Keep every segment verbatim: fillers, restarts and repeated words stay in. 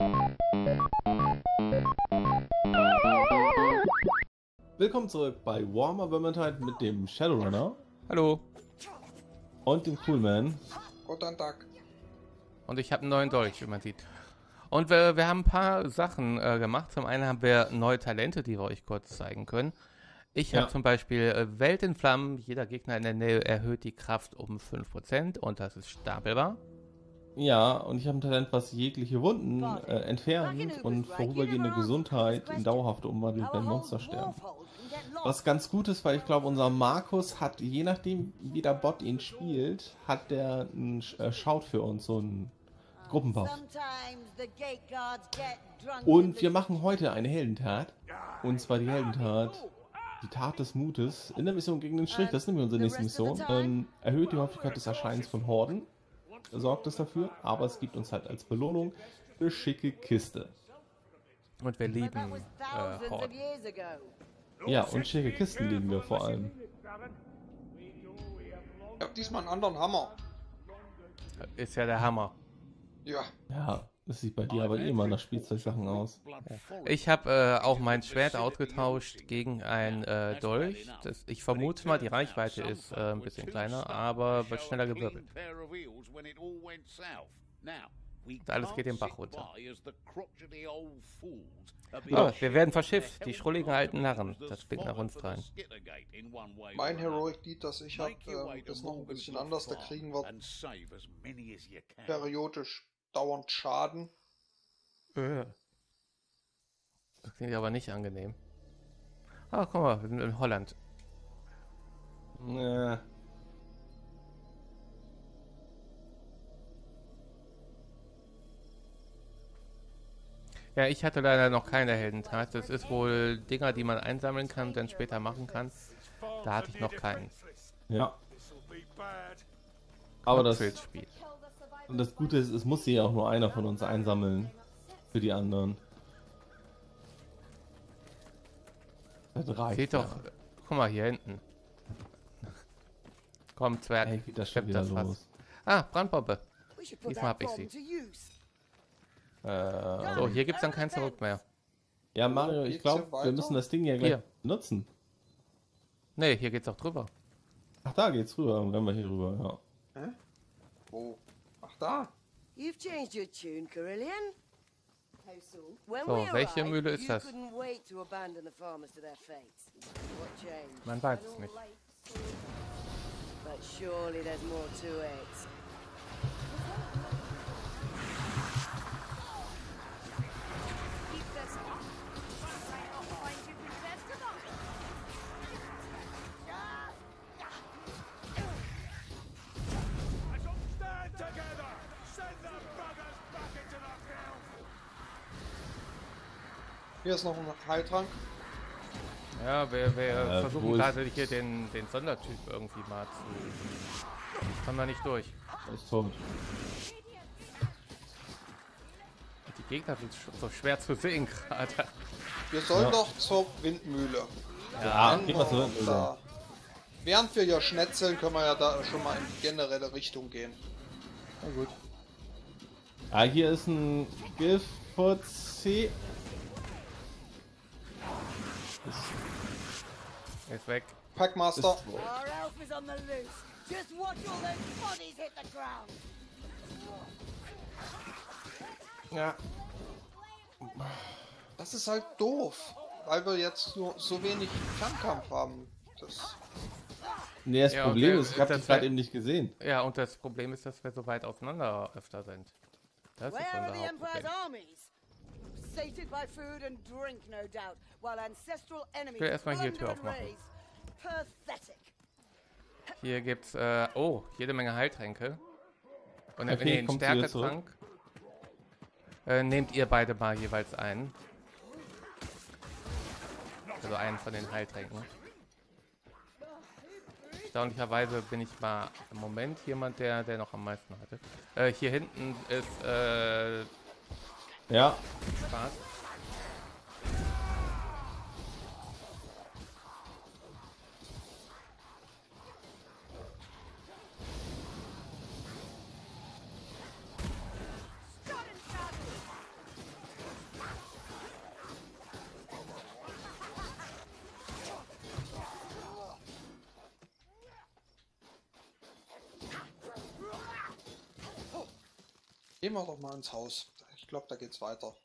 Willkommen zurück bei Warhammer Vermintide mit dem Shadowrunner. Hallo. Und dem Coolman. Guten Tag. Und ich habe einen neuen Dolch, wie man sieht. Und wir, wir haben ein paar Sachen äh, gemacht. Zum einen haben wir neue Talente, die wir euch kurz zeigen können. Ich Ja. habe zum Beispiel äh, Welt in Flammen. Jeder Gegner in der Nähe erhöht die Kraft um fünf Prozent und das ist stapelbar. Ja, und ich habe ein Talent, was jegliche Wunden äh, entfernt und vorübergehende Gesundheit in dauerhafte umwandelt, wenn Monster sterben. Was ganz gut ist, weil ich glaube, unser Markus hat, je nachdem wie der Bot ihn spielt, hat der einen äh, Schaut für uns, so einen Gruppenbuff. Und wir machen heute eine Heldentat. Und zwar die Heldentat, die Tat des Mutes in der Mission gegen den Strich. Das ist nämlich unsere nächste Mission. Ähm, erhöht die Häufigkeit des Erscheinens von Horden. Sorgt es dafür, aber es gibt uns halt als Belohnung eine schicke Kiste. Und wir lieben äh, Horden. Ja, und schicke Kisten lieben wir vor allem. Ich hab diesmal einen anderen Hammer. Ist ja der Hammer. Ja. Ja, das sieht bei dir aber eh immer nach Spielzeugsachen aus. Ich habe äh, auch mein Schwert ausgetauscht gegen ein äh, Dolch. Das, ich vermute mal, die Reichweite ist äh, ein bisschen kleiner, aber wird schneller gewirbelt. Und alles geht den Bach runter. Oh, wir werden verschifft. Die schrulligen alten Narren. Das klingt nach uns rein. Mein Heroic Deed, das ich habe, ähm, ist noch ein bisschen anders. Da kriegen wir periodisch dauernd Schaden. Äh. Das klingt aber nicht angenehm. Ah, guck mal, wir sind in Holland. Äh, Ja, ich hatte leider noch keine Heldentat. Das ist wohl Dinger, die man einsammeln kann und dann später machen kann. Da hatte ich noch keinen. ja. Aber das, Spiel. und das Gute ist, es muss sich ja auch nur einer von uns einsammeln. Für die anderen. Das reicht. Seht doch, ja. guck mal hier hinten. Komm, Zwerg. Hey, geht das schon schlepp wieder das los. Fass. Ah, Brandbombe. Diesmal hab ich sie. Äh, So, hier gibt's dann kein Zurück mehr. ja, Mario, ich Geht's glaube, hier weiter? wir müssen das Ding ja gleich Hier. nutzen. Ne, hier geht's auch drüber. Ach, da geht's rüber, dann rennen wir hier rüber, ja. Hä? Wo? Ach da. You've changed your tune, Carillion. When So, we welche arrived, Mühle ist you das? couldn't wait to abandon the farmers to their fates. What changed? Man weiß es nicht. But surely there's more to it. Hier ist noch ein Heiltrank. Ja, wir, wir Äh, versuchen wo ist- gerade hier den, den Sondertyp irgendwie mal zu... Kommen wir nicht durch. Er ist tot. Die Gegner sind sch- so schwer zu sehen gerade. Wir sollen Ja. doch zur Windmühle. Ja, Wenn geh mal wir zurück. da- Während wir ja schnetzeln, können wir ja da schon mal in die generelle Richtung gehen. Na gut. Ah, hier ist ein Gift vor C. Er ist weg. Packmaster. Ist- Our elf is on the loose. Just watch all those bodies hit the ground. Ja. Das ist halt doof. Weil wir jetzt nur so wenig Fernkampf haben. Das Nee, das Ja, und Problem der- ist, ich habe das dich gerade war- eben nicht gesehen. Ja, und das Problem ist, dass wir so weit auseinander öfter sind. Das ist Where are unser the Empire's Hauptproblem. armies? Sated by food and drink, no doubt, while ancestral enemies will erstmal hier Tür plunder and aufmachen. raise. Pathetic. Hier gibt's, äh, oh, jede Menge Heiltränke. Und dann, Okay, wenn ihr einen kommt sie wieder Stärketrank, äh, nehmt ihr beide mal jeweils einen. Also einen von den Heiltränken. Erstaunlicherweise bin ich mal im Moment jemand, der, der noch am meisten hatte. Äh, hier hinten ist, äh, Ja, Spaß. Gehen wir doch mal ins Haus. Ich glaube, da geht's weiter.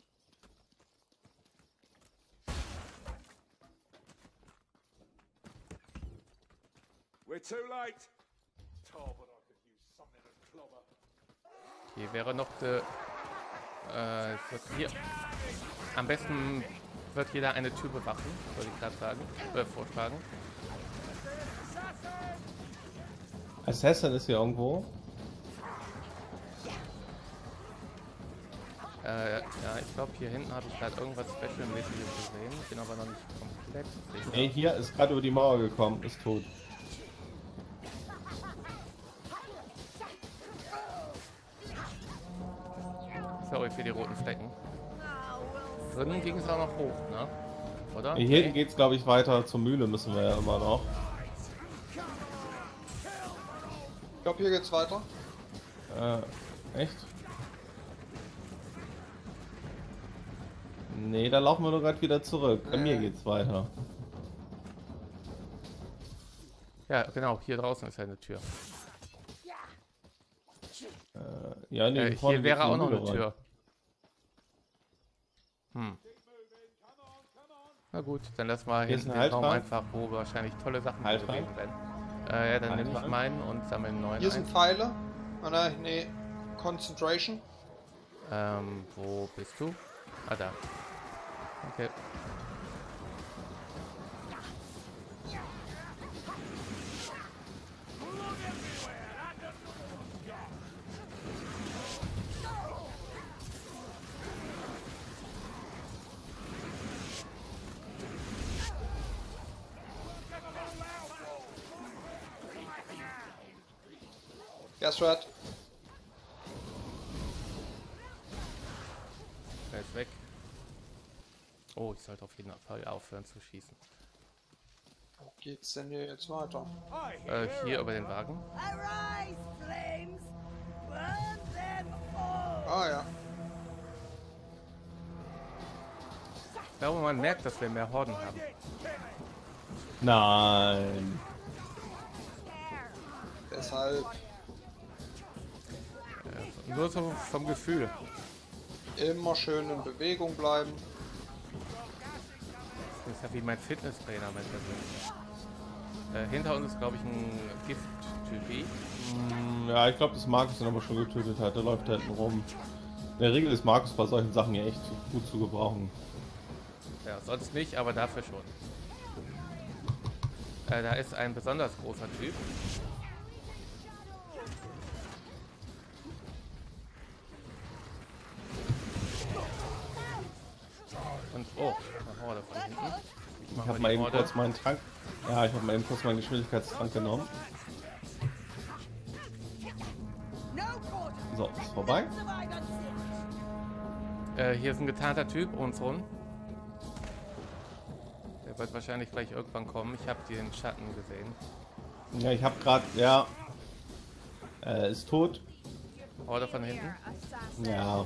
We're too late. Oh, but I could use something to clobber. Hier wäre noch de, äh, wird hier. Am besten wird jeder eine Tür bewachen, würde ich gerade sagen, äh, vorschlagen. Assassin ist hier irgendwo. Äh, ja, ich glaube hier hinten habe ich gerade irgendwas Special-mäßiges gesehen, bin aber noch nicht komplett sicher. Ey, hier ist gerade über die Mauer gekommen, ist tot. Sorry für die roten Flecken. Drinnen ging es auch noch hoch, ne? Oder? Hier hinten geht's, glaube ich, weiter zur Mühle, müssen wir ja immer noch. Ich glaube, hier geht's weiter. Äh, echt? Nee, da laufen wir doch gerade wieder zurück. Bei mir geht's weiter. Ja, genau, hier draußen ist ja eine Tür. Äh, ja, nee, Äh, vorne hier wäre geht's in auch die noch Mühle eine rein. Tür. Hm. Na gut, dann lass mal Hier ist hinten ein den Halt Raum rein. einfach, wo wahrscheinlich tolle Sachen Halt bewegen rein. werden. Äh, ja, dann Halt nehme ich rein. meinen und sammle einen neuen Hier sind ein. Pfeile. Ah, nein, nee. Concentration. Ähm, wo bist du? Ah, da. Okay. Gas red. Er ist weg. Oh, ich sollte auf jeden Fall aufhören zu schießen. Wo geht's denn hier jetzt weiter? Äh, hier über den Wagen. Arise, flames! Burn them all! Ah ja. Ich glaube, man merkt, dass wir mehr Horden haben. Nein. Deshalb Äh, nur so vom Gefühl. immer schön in Bewegung bleiben. Das ist ja wie mein Fitnesstrainer, mein persönlicher. Äh, hinter uns ist, glaube ich, ein Gift-Typi. Hm, ja, ich glaube, dass Markus ihn aber schon getötet hat. Der läuft da hinten rum. In der Regel ist Markus bei solchen Sachen ja echt gut zu gebrauchen. Ja, sonst nicht, aber dafür schon. Äh, da ist ein besonders großer Typ. Und oh, eine Horde von hinten. Ich mach Ich habe mal mal die eben Horde. kurz meinen Trank. Ja, ich habe mal eben kurz meinen Geschwindigkeitstrank genommen. No quarter! So, ist vorbei. Survive unseen! Äh, hier ist ein getarnter Typ um uns rum. Der wird wahrscheinlich gleich irgendwann kommen. Ich habe den Schatten gesehen. Ja, ich habe gerade, ja, äh, ist tot. Horde von hinten. Ja.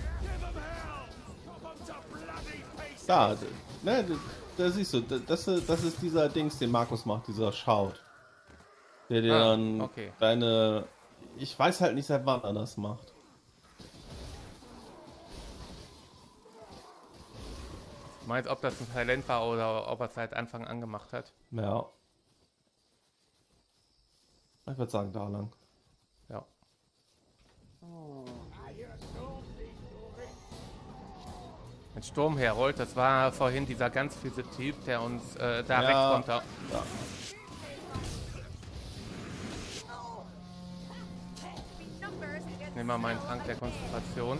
Da, d- ne, d- da siehst du, d- das, das ist dieser Dings, den Markus macht, dieser Shout. Der dir Ah, dann okay. deine, ich weiß halt nicht, seit wann er das macht. Meint, ob das ein Talent war oder ob er es seit Anfang an gemacht hat. Ja. Ich würde sagen, da lang. Ja. Ein Sturm herrollt, das war vorhin dieser ganz fiese Typ, der uns äh, da Ja. rechts runter. Ja. Ich nehme mal meinen Trank der Konzentration.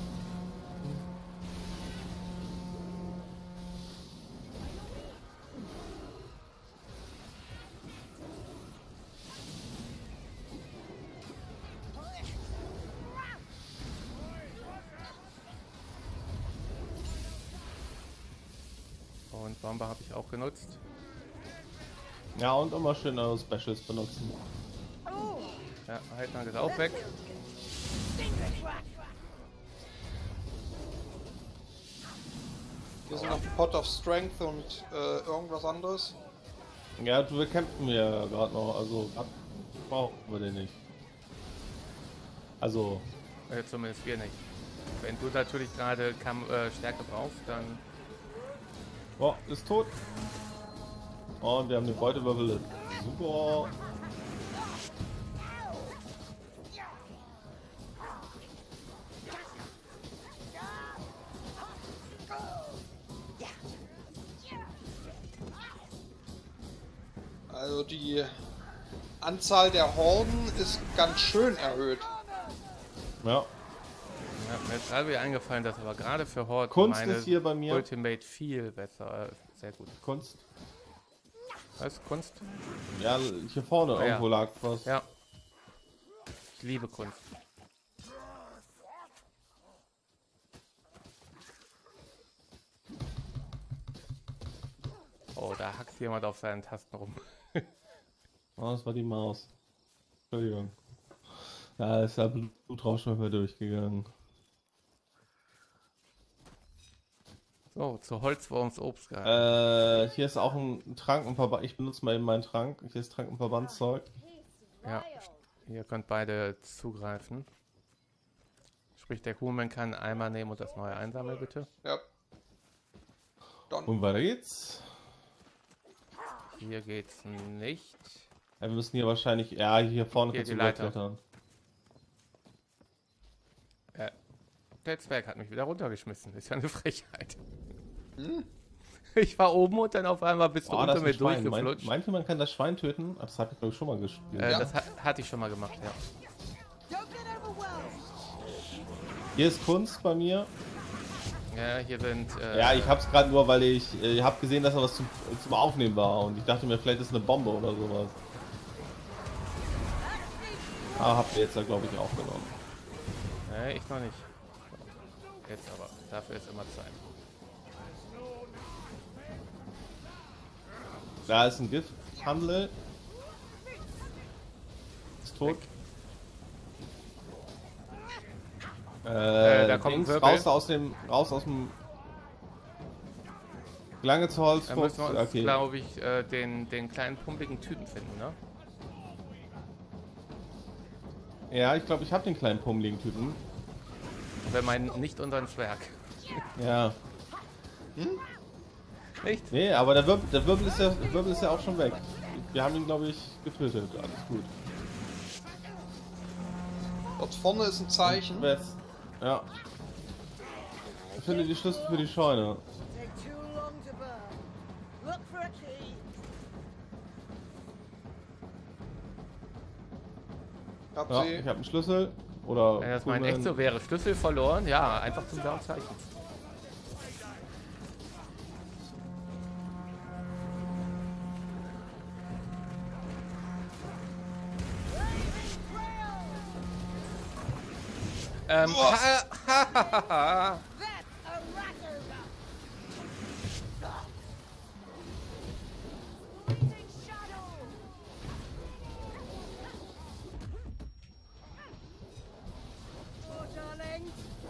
Und Bombe habe ich auch genutzt. Ja, und immer schön eure Specials benutzen. Ja, Heidnang ist auch weg. Hier sind noch Pot of Strength und äh, irgendwas anderes. Ja, wir kämpfen ja gerade noch, also ab brauchen wir den nicht. Also, Äh, zumindest wir nicht. Wenn du natürlich gerade Kam äh, Stärke brauchst, dann... Oh, ist tot. Und wir haben den Beutewürfel. Super. Also die Anzahl der Horden ist ganz schön erhöht. Ja. Ja, mir ist gerade wieder eingefallen, dass aber gerade für Horde Kunst meine ist hier bei mir. Ultimate viel besser. Äh, sehr gut. Kunst. Was? Kunst? Ja, hier vorne Ah, irgendwo ja. lag was. Ja. Ich liebe Kunst. Oh, da hackt jemand auf seinen Tasten rum. Oh, das war die Maus. Entschuldigung. Da ist der Blutrausch mal durchgegangen. So, zu Holzwurms Obstgarten. Äh, hier ist auch ein Trank und Verband. Ich benutze mal eben meinen Trank. Hier ist Trank und Verbandszeug. Ja, ihr könnt beide zugreifen. Sprich, der Human kann einmal nehmen und das neue einsammeln, bitte. Ja. Dann. Und weiter geht's. Hier geht's nicht. Ja, wir müssen hier wahrscheinlich. Ja, hier vorne Hier kannst die du Leiter. klettern. Äh, der Zwerg hat mich wieder runtergeschmissen. Ist ja eine Frechheit. Hm? Ich war oben und dann auf einmal bist du Oh, das unter ist mir ein Schwein. Meint, durchgeflutscht. meint ihr, man kann das Schwein töten? Ach, das habe ich glaube ich schon mal gespielt. Äh, Ja. Das hat, hatte ich schon mal gemacht, ja. Don't get overwhelmed. Hier ist Kunst bei mir. Ja, hier sind. Äh, Ja, ich hab's gerade nur, weil ich, äh, ich habe gesehen, dass da was zum, zum Aufnehmen war und ich dachte mir, vielleicht ist eine Bombe oder sowas. Ah, habt ihr jetzt da glaube ich aufgenommen. Nee, ich noch nicht. Jetzt aber. Dafür ist immer Zeit. Da ist ein Gifthandel. Ist tot. Äh, Äh, da kommt ein Dings, Wirbel. raus aus dem, raus aus dem. Lange zu Holz. Dann müssen wir uns, Okay. glaube ich, äh, den, den kleinen pumpigen Typen finden, ne? Ja, ich glaube, ich habe den kleinen pummeligen Typen. Wir meinen nicht unseren Zwerg. Ja. Nicht? Nee, aber der Wirbel, der Wirbel ist ja, der Wirbel ist ja auch schon weg. Wir haben ihn, glaube ich, getötet. Alles gut. Dort vorne ist ein Zeichen. West. Ja. Ich finde die Schlüssel für die Scheune. Take too long to burn. Look for a key. Hab Ja, sie. ich habe einen Schlüssel. Oder. Wenn das mein Kugeln. echt so wäre. Schlüssel verloren? Ja, einfach zum Saurzeichen. Ähm, ha, ha, ha, ha, ha. That's a ratter. Oh, darling.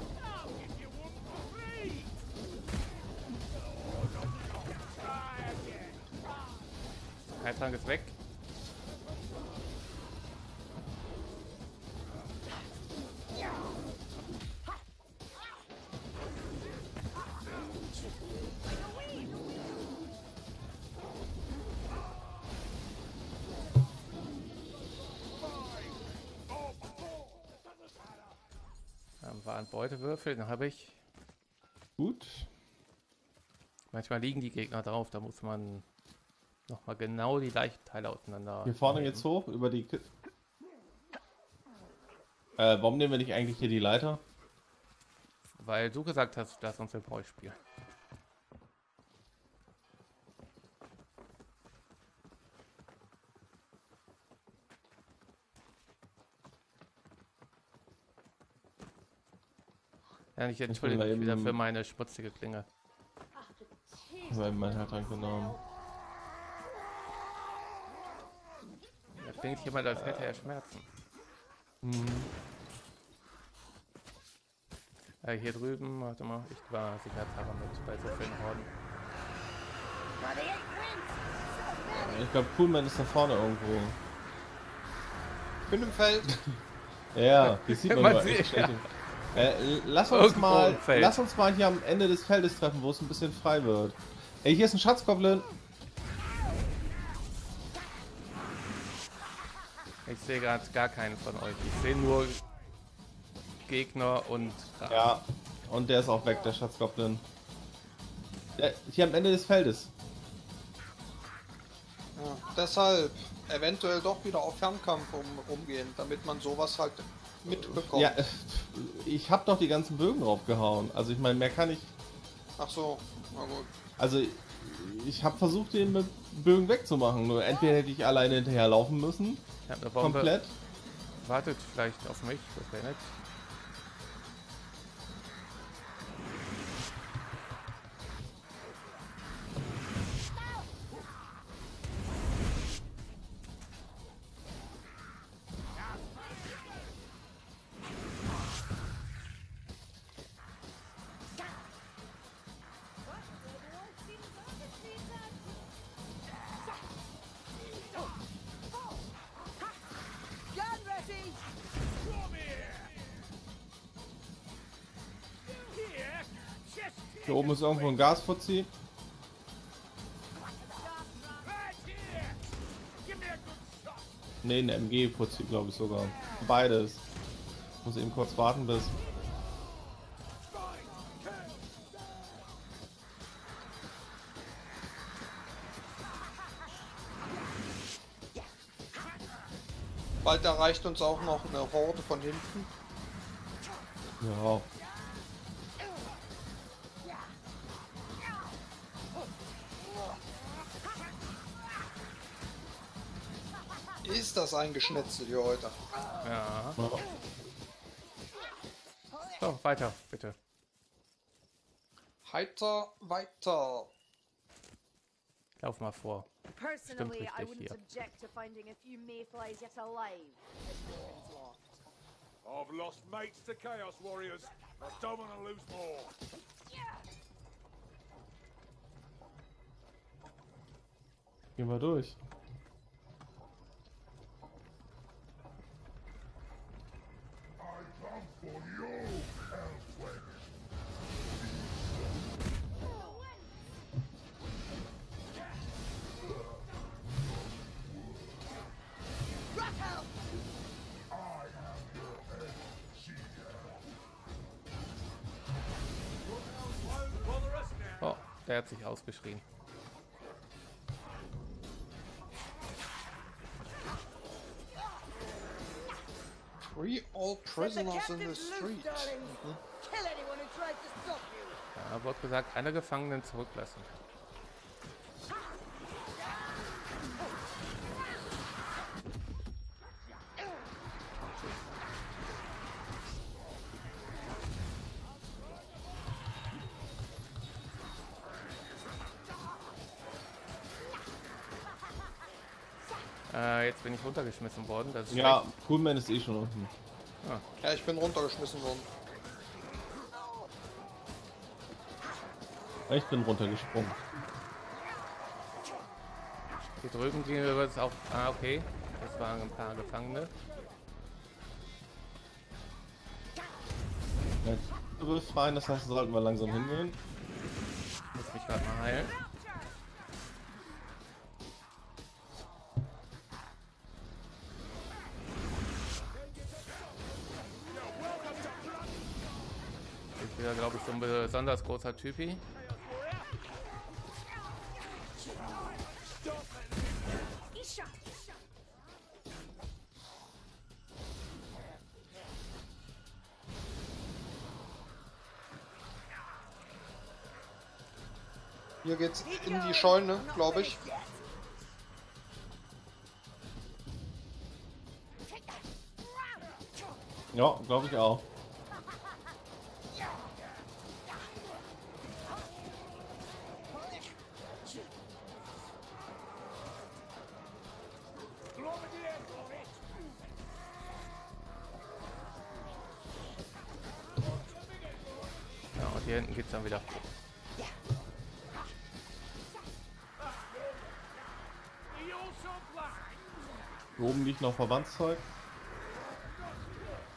Heiltrank ist weg. Dann war ein Beutewürfel, den habe ich. Gut. Manchmal liegen die Gegner drauf, da muss man nochmal genau die Leichenteile auseinander. Hier vorne geht's hoch über die. Ki äh, warum nehmen wir nicht eigentlich hier die Leiter? Weil du gesagt hast, lass uns den Boy spielen. Ja, ich entschuldige mich wieder für meine schmutzige Klinge. Ich habe meinen Heiltrank genommen. Da klingt jemand, als hätte er Schmerzen. Mhm. Äh, hier drüben, warte mal, ich war sicherheitshalber mit bei so vielen Horden. Ich glaube, Coolman ist da vorne irgendwo. Bin im Feld. Ja, die sieht man, Man nur sieht, echt ja. schlecht. Äh, lass uns Irgendwo mal, im Feld. lass uns mal hier am Ende des Feldes treffen, wo es ein bisschen frei wird. Ey, hier ist ein Schatzgoblin. Ich sehe gerade gar keinen von euch. Ich sehe nur Gegner und... Ja, und der ist auch weg, der Schatzgoblin. Der, hier am Ende des Feldes. Ja, deshalb eventuell doch wieder auf Fernkampf um, umgehen, damit man sowas halt mitbekommt. Ja, äh, ich hab doch die ganzen Bögen draufgehauen. Also ich meine, mehr kann ich... Ach so, na gut. Also ich habe versucht, den mit Bögen wegzumachen. Nur entweder hätte ich alleine hinterherlaufen müssen, Ich habe eine Bombe. komplett. Wartet vielleicht auf mich, das wäre nett. Gun ready! Hier oben ist irgendwo ein Gasfuzzi. Ne, ein M G-Fuzzi, glaube ich sogar. Beides. Muss eben kurz warten bis... Bald erreicht uns auch noch eine Horde von hinten. Ja. Ist das ein Geschnetzel hier heute? Ja. Ja. So, weiter, bitte. Heiter weiter. Lauf mal vor. Personally, I richtig wouldn't hier. object to finding a few mayflies yet alive. As weapons locked. I've lost mates to Chaos Warriors. I don't want to lose more. Gehen wir durch. Oh, der hat sich ausgeschrien. Free all Set the prisoners in the captives loose, street. darlings. Kill anyone who tries to stop you. Ja, wurde gesagt, alle Gefangenen zurücklassen. Äh, jetzt bin ich runtergeschmissen worden. Das ist Ja, Coolman ist eh schon unten. Ja, ich bin runtergeschmissen worden. Ich bin runtergesprungen. Hier drüben gehen wir jetzt auch. Ah, okay. Das waren ein paar Gefangene. Ja, du bist frei, das heißt, sollten wir langsam hingehen. Muss mich gerade mal heilen. Ich bin ja, glaube ich, so ein besonders großer Typi. Hier geht's in die Scheune, glaube ich. Ja, glaube ich auch. Ja, und hier hinten geht's dann wieder. Hier oben liegt noch Verbandszeug.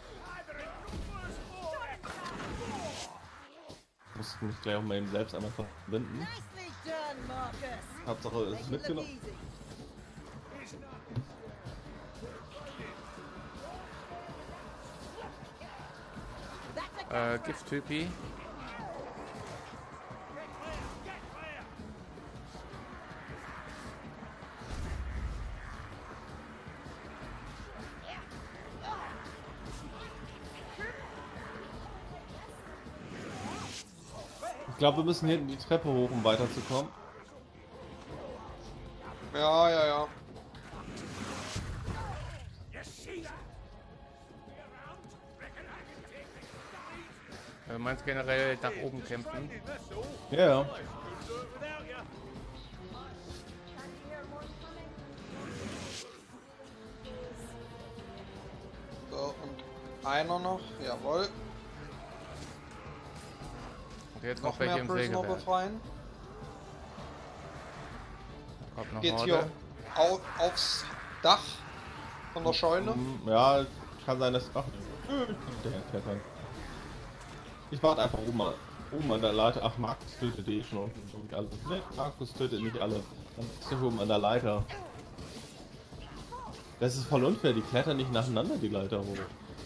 muss mich gleich auch mal eben selbst einmal verbinden. Nicely done, Marcus. Hauptsache es ist Making them mitgenommen. easy. That's a Äh, Gifttypi. Ich glaube, wir müssen hinten die Treppe hoch, um weiterzukommen. Ja, ja, ja. Du meinst generell nach oben kämpfen? Ja, ja. So, und einer noch. Jawohl. Und jetzt Noch noch welche mehr im Prisoner Sägewerk. befreien. Da kommt noch Geht Horde. hier au aufs Dach von der Scheune. Hm, Ja, kann sein, dass... Ach, der klettern. Ich warte einfach oben, mal- oben an der Leiter. Ach, Markus tötet eh schon irgendwie alle. Ne, Markus tötet nicht alle. Dann ist er oben an der Leiter. Das ist voll unfair, die klettern nicht nacheinander die Leiter hoch.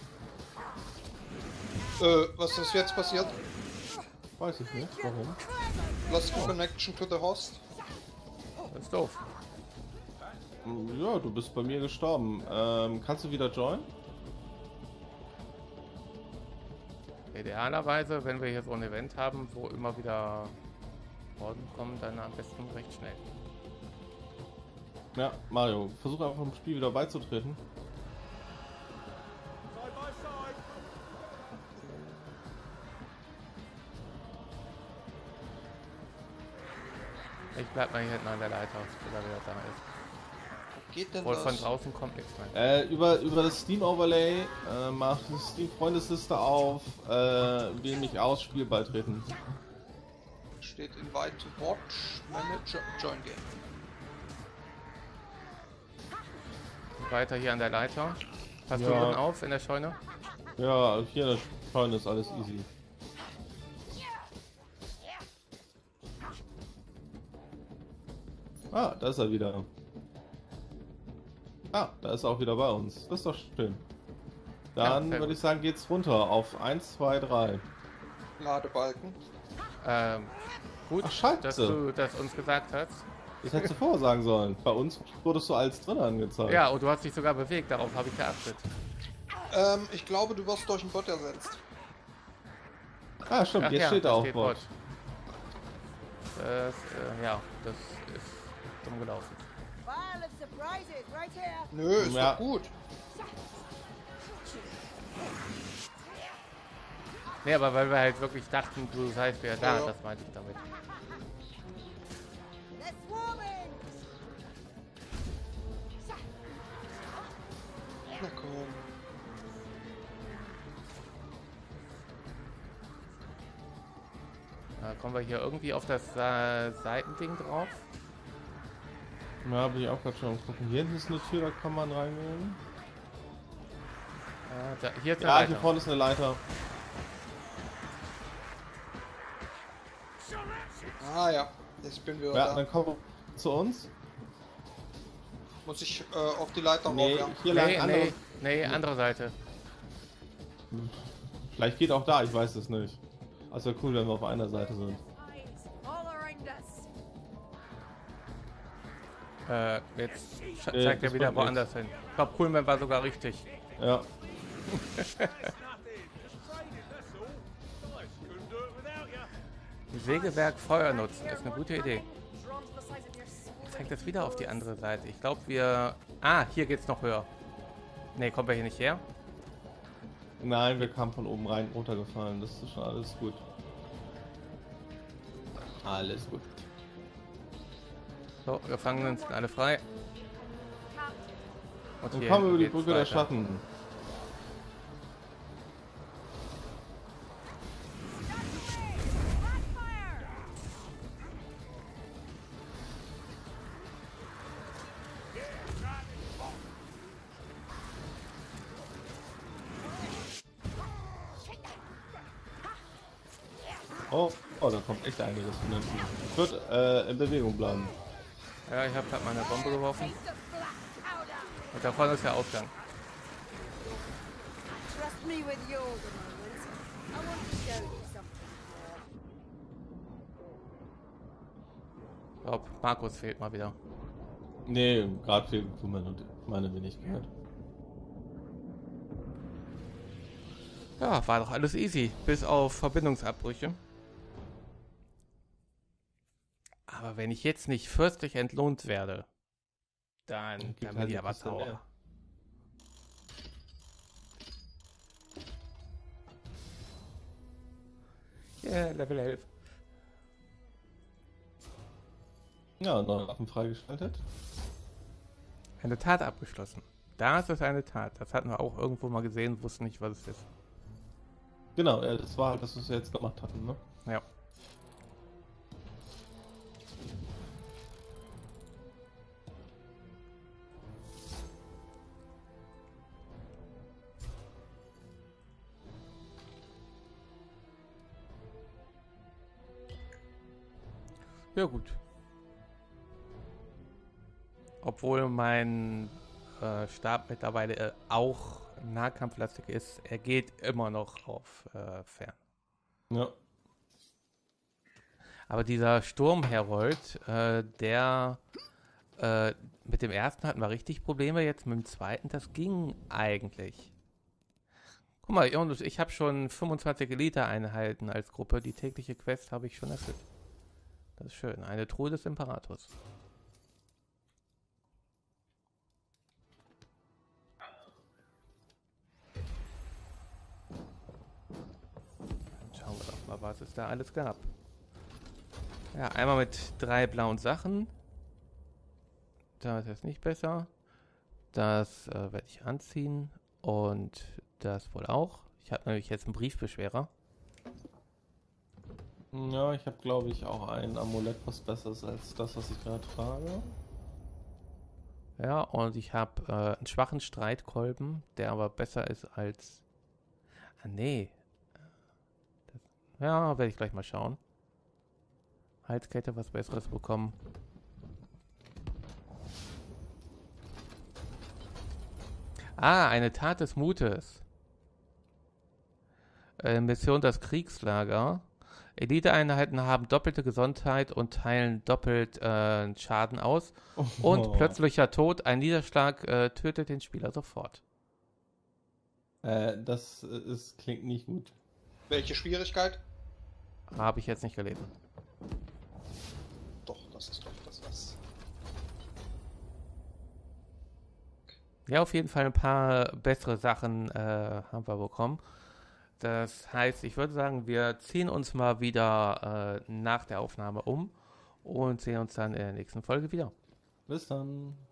Äh, was ist jetzt passiert? Weiß ich nicht, warum. Lost connection to the host. Das ist doof. Hm, Ja, du bist bei mir gestorben. Ähm, kannst du wieder joinen? Idealerweise, wenn wir hier so ein Event haben, wo immer wieder Horden kommen, dann am besten recht schnell. Ja, Mario, versuch einfach im Spiel wieder beizutreten. Side by side. Ich bleib mal hier hinten an der Leiter, bis er wieder da ist. Geht denn Obwohl von das? draußen kommt nichts mehr. Äh, über, über das Steam Overlay, äh, mach die Steam Freundesliste auf, äh, wähl mich aus, Spiel beitreten. Steht Invite to Watch, Manager, Join Game. Weiter hier an der Leiter. Hast du Ja. unten auf in der Scheune? Ja, hier in der Scheune ist alles easy. Ah, da ist er wieder. Ah, da ist er auch wieder bei uns. Das ist doch schön. Dann Ja, sehr würde gut. ich sagen, geht's runter auf eins, zwei, drei. Ladebalken. Ähm, gut, Ach, scheiße. dass du das uns gesagt hast. Das hättest du vorher sagen sollen. Bei uns wurdest du als drin angezeigt. Ja, und du hast dich sogar bewegt, darauf habe ich geachtet. Ähm, ich glaube, du wirst durch einen Bot ersetzt. Ah, stimmt, Ach jetzt ja, steht da er auch steht Bot. Bot. Das, äh, ja, das ist dumm gelaufen. Pile of surprises right here. Nö, ist Ja. doch gut. Nee, aber weil wir halt wirklich dachten, du seist wieder da, Ja. das meinte ich damit. They're swarming. Na komm. Da kommen wir hier irgendwie auf das äh, Seitending drauf. Ja, bin ich auch gerade schon am gucken. Hier hinten ist eine Tür, da kann man reingehen. Äh, da, hier ist der Ja, hier Leiter. vorne ist eine Leiter. Ah ja, jetzt bin wir Ja, da. dann komm zu uns. Muss ich äh, auf die Leiter Nee, rauf, ja. hier lang Nee, andere. nee, nee, andere Seite. Vielleicht geht auch da, ich weiß es nicht. Also cool, wenn wir auf einer Seite sind. All around us. Äh, jetzt sch- Äh, zeigt er das wieder bringt woanders hin. Ich glaube, Coolman war sogar richtig. Ja. Nothing. Just trading, that's all. Nice. Couldn't do it without you. Sägewerk Feuer nutzen, ist eine gute Idee. Drawn to the size of your swollen Zeigt das wieder auf die andere Seite. Ich glaube, wir... Ah, hier geht's noch höher. Nee, kommen wir hier nicht her? Nein, wir kamen von oben rein runtergefallen. Das ist schon alles gut. Alles gut. So, Gefangenen sind alle frei. Und Dann hier kommen wir über die geht's Brücke der weiter. Schatten. Oh, Oh, da kommt echt einiges von hinten. Ich würde äh, in Bewegung bleiben. Ja, ich habe gerade meine Bombe geworfen. Und davon ist der Ausgang. Trust me with yours a moment. I want to show you something more. Ich glaube, Markus fehlt mal wieder. Nee, gerade fehlt meine, meine Wenigkeit. Ja, war doch alles easy, bis auf Verbindungsabbrüche. Aber wenn ich jetzt nicht fürstlich entlohnt werde, dann Gibt kann mir halt die ein aber bisschen sauer. mehr. Yeah, Level elf. Ja, neue Waffen freigeschaltet. Eine Tat abgeschlossen. Das ist eine Tat. Das hatten wir auch irgendwo mal gesehen, wussten nicht, was es ist. Genau, ja, das war halt das, was wir jetzt gemacht hatten, ne? Ja. Ja gut. Obwohl mein äh, Stab mittlerweile äh, auch Nahkampflastig ist, er geht immer noch auf äh, Fern. Ja. Aber dieser Sturmherold, äh, der äh, mit dem ersten hatten wir richtig Probleme, jetzt mit dem zweiten, das ging eigentlich. Guck mal, Jonas, ich habe schon fünfundzwanzig Elite-Einheiten als Gruppe, die tägliche Quest habe ich schon erfüllt. Das ist schön, eine Truhe des Imperators. Schauen wir doch mal, was es da alles gab. Ja, einmal mit drei blauen Sachen. Das ist nicht besser. Das äh, werde ich anziehen. Und das wohl auch. Ich habe nämlich jetzt einen Briefbeschwerer. Ja, ich habe glaube ich auch ein Amulett, was besser ist als das, was ich gerade trage. Ja, und ich habe äh, einen schwachen Streitkolben, der aber besser ist als... Ah, nee. Das, ja, werde ich gleich mal schauen. Halskette, was Besseres bekommen. Ah, eine Tat des Mutes. Äh, Mission das Kriegslager. Elite-Einheiten haben doppelte Gesundheit und teilen doppelt äh, Schaden aus. Oh. Und plötzlicher Tod, ein Niederschlag äh, tötet den Spieler sofort. Äh, das ist, klingt nicht gut. Welche Schwierigkeit? Habe ich jetzt nicht gelesen. Doch, das ist doch das was. Ja, auf jeden Fall ein paar bessere Sachen äh, haben wir bekommen. Das heißt, ich würde sagen, wir ziehen uns mal wieder äh, nach der Aufnahme um und sehen uns dann in der nächsten Folge wieder. Bis dann.